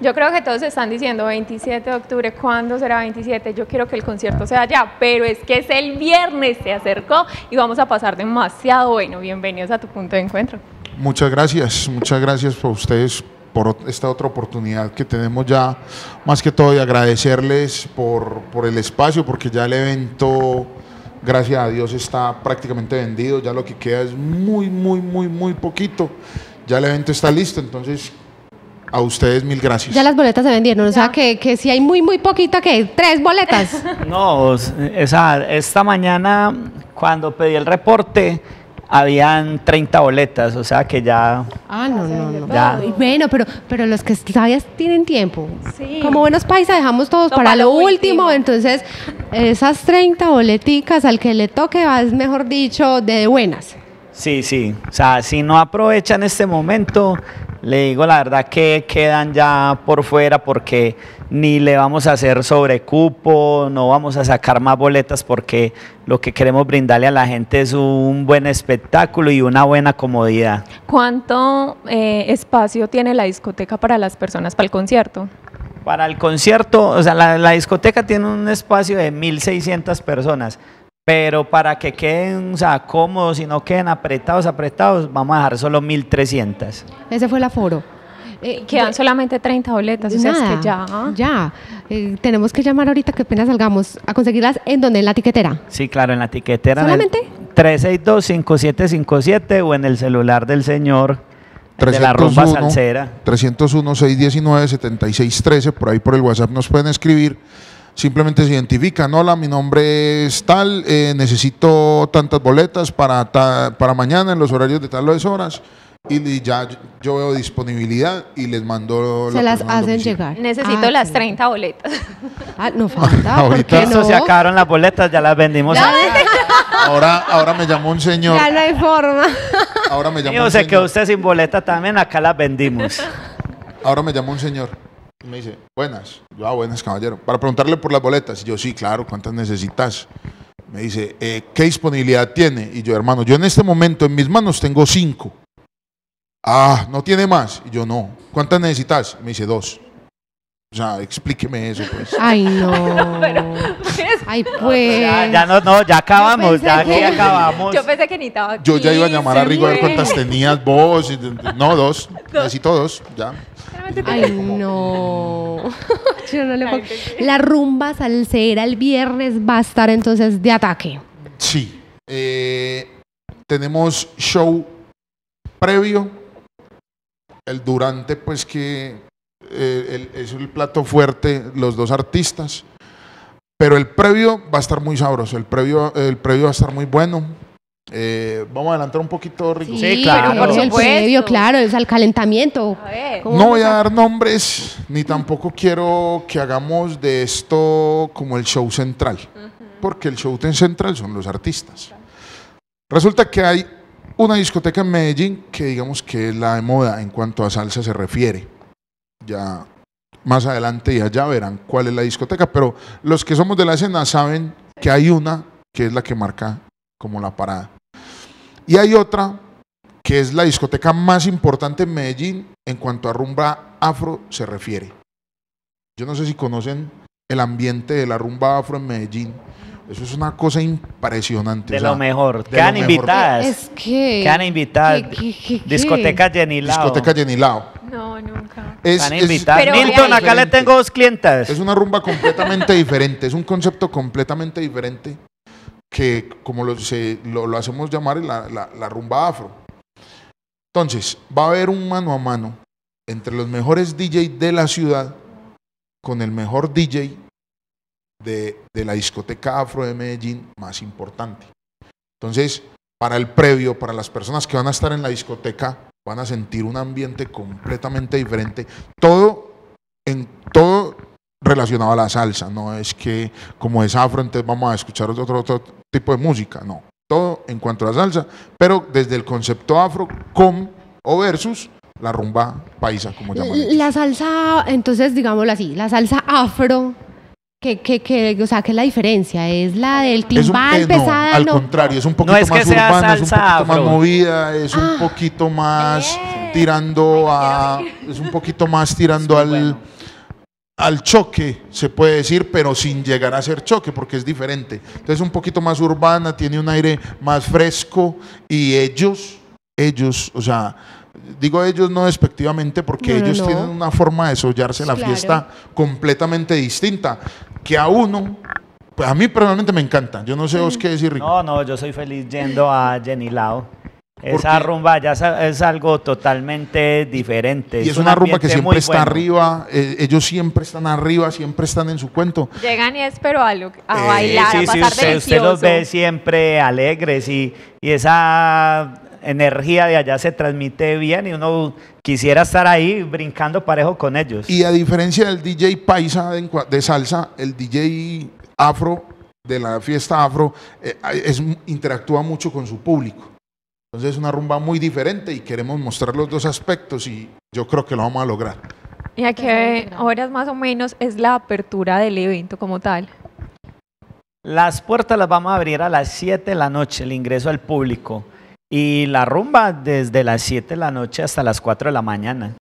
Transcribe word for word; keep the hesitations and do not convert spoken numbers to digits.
Yo creo que todos están diciendo veintisiete de octubre, ¿cuándo será veintisiete? Yo quiero que el concierto sea ya, pero es que es el viernes, se acercó y vamos a pasar demasiado bueno. Bienvenidos a Tu Punto de Encuentro. Muchas gracias, muchas gracias por ustedes por esta otra oportunidad que tenemos ya, más que todo, y agradecerles por, por el espacio, porque ya el evento, gracias a Dios, está prácticamente vendido, ya lo que queda es muy, muy, muy, muy poquito, ya el evento está listo, entonces a ustedes mil gracias. Ya las boletas se vendieron, ya. O sea que, que si hay muy, muy poquita, ¿qué? ¿Tres boletas? No, esa, esta mañana cuando pedí el reporte, habían treinta boletas, o sea que ya... Ah, no, no, no. Ya. Bueno, pero, pero los que todavía tienen tiempo. Sí. Como buenos paisas dejamos todos No, para, para lo lo último. último. Entonces, esas treinta boleticas al que le toque va, es mejor dicho, de buenas. Sí, sí, o sea, si no aprovechan este momento, le digo la verdad que quedan ya por fuera porque ni le vamos a hacer sobrecupo, no vamos a sacar más boletas porque lo que queremos brindarle a la gente es un buen espectáculo y una buena comodidad. ¿Cuánto eh, espacio tiene la discoteca para las personas para el concierto? Para el concierto, o sea, la, la discoteca tiene un espacio de mil seiscientas personas. Pero para que queden, o sea, cómodos y no queden apretados, apretados, vamos a dejar solo mil trescientas. Ese fue el aforo. Eh, Quedan de- solamente treinta boletas, o sea, es Nada, que ya... ya. Eh, tenemos que llamar ahorita que apenas salgamos a conseguirlas. ¿En dónde? ¿En la tiquetera? Sí, claro, en la tiquetera. ¿Solamente? tres seis dos, cinco siete cinco siete o en el celular del señor de la rumba salsera. trescientos uno, seiscientos diecinueve, setenta y seis trece, por ahí por el WhatsApp nos pueden escribir. Simplemente se identifican, hola, mi nombre es tal, eh, necesito tantas boletas para, ta, para mañana en los horarios de tales horas, y, y ya yo veo disponibilidad y les mando Se la las persona al hacen domicilio. llegar. Necesito Ah, las sí. treinta boletas. Ah, no falta. ¿Por Ahorita. qué Listo, no? se acabaron las boletas, ya las vendimos. Ya, Ahora, ahora me llamó un señor, ya no hay forma. ahora me llamó Mío, un se quedó señor, usted sin boleta también, acá las vendimos. ahora me llamó un señor y me dice, buenas, yo, ah, buenas, caballero, para preguntarle por las boletas. Y yo, sí, claro, ¿cuántas necesitas? Me dice, eh, ¿qué disponibilidad tiene? Y yo, hermano, yo en este momento en mis manos tengo cinco. Ah, ¿no tiene más? Y yo, no. ¿Cuántas necesitas? Me dice, dos. O sea, explíqueme eso, pues. Ay, no. Ay, pues. Ya, ya no, no, ya acabamos, pensé ya aquí que- acabamos. Yo pensé que necesitaba Yo ya iba a llamar a Rigo a ver quince, cuántas tenías vos. y- No, dos. Necesito dos, ya. Ay, no. Yo no le puedo- La rumba salsera el viernes va a estar entonces de ataque. Sí. Eh, tenemos show previo. El durante, pues que eh, el- es el plato fuerte, los dos artistas. Pero el previo va a estar muy sabroso. El previo, el previo va a estar muy bueno. Eh, vamos a adelantar un poquito, Rigo. Sí, claro. pero por el supuesto. previo, claro, es al calentamiento. A ver. ¿Cómo No vamos voy a a- dar nombres, ni tampoco quiero que hagamos de esto como el show central, porque el show central son los artistas. Resulta que hay una discoteca en Medellín que digamos que es la de moda en cuanto a salsa se refiere. Ya más adelante ya, ya verán cuál es la discoteca, pero los que somos de la escena saben que hay una que es la que marca como la parada. Y hay otra que es la discoteca más importante en Medellín en cuanto a rumba afro se refiere. Yo no sé si conocen el ambiente de la rumba afro en Medellín. Eso es una cosa impresionante. De o sea, lo mejor. de Quedan lo mejor. invitadas. Es que. Quedan invitadas. ¿Qué, qué, qué, qué? Discoteca Yenilao. Discoteca Yenilao. No, nunca. Es, Están es- invitadas. Pero Milton, vean- acá le tengo dos clientas. es una rumba completamente diferente, es un concepto completamente diferente que como lo, se- lo, lo hacemos llamar la, la- la rumba afro. Entonces, va a haber un mano a mano entre los mejores D J de la ciudad con el mejor D J de, de la discoteca afro de Medellín más importante. Entonces, para el previo, para las personas que van a estar en la discoteca, van a sentir un ambiente completamente diferente. Todo en todo relacionado a la salsa, no es que como es afro, entonces vamos a escuchar otro, otro tipo de música, no. Todo en cuanto a la salsa, pero desde el concepto afro con o versus la rumba paisa, como llaman ellos. La salsa, entonces, digámoslo así, la salsa afro, que, que, que, o sea, ¿qué es la diferencia? ¿Es la del Es un- timbal eh, no, pesada? al no. contrario, es un poquito No es que más sea urbana, es un salsa poquito más afro. movida, es un Ah. poquito más, tirando a, es un poquito más tirando al, bueno. al choque, se puede decir, pero sin llegar a ser choque, porque es diferente. Entonces un poquito más urbana, tiene un aire más fresco y ellos, ellos, o sea, digo ellos no despectivamente porque No, no, ellos no. tienen una forma de sollarse la Claro. fiesta completamente distinta, que a uno, pues a mí personalmente me encanta. Yo no sé vos qué decir, Rico. No, no, yo soy feliz yendo a Jenny Lao. ¿Por Esa qué? rumba ya es, es algo totalmente diferente. Y es un una rumba que ambiente siempre muy está bueno. arriba, eh, ellos siempre están arriba, siempre están en su cuento. Llegan y es pero a, lo- a Eh, bailar, Sí, a sí, pasar usted, delicioso. usted los ve siempre alegres y, y esa energía de allá se transmite bien y uno quisiera estar ahí brincando parejo con ellos. Y a diferencia del D J paisa de, encua- de salsa, el D J afro de la fiesta afro eh, es, interactúa mucho con su público. Entonces es una rumba muy diferente y queremos mostrar los dos aspectos y yo creo que lo vamos a lograr. ¿Y a qué horas más o menos es la apertura del evento como tal? Las puertas las vamos a abrir a las siete de la noche, el ingreso al público. Y la rumba desde las siete de la noche hasta las cuatro de la mañana.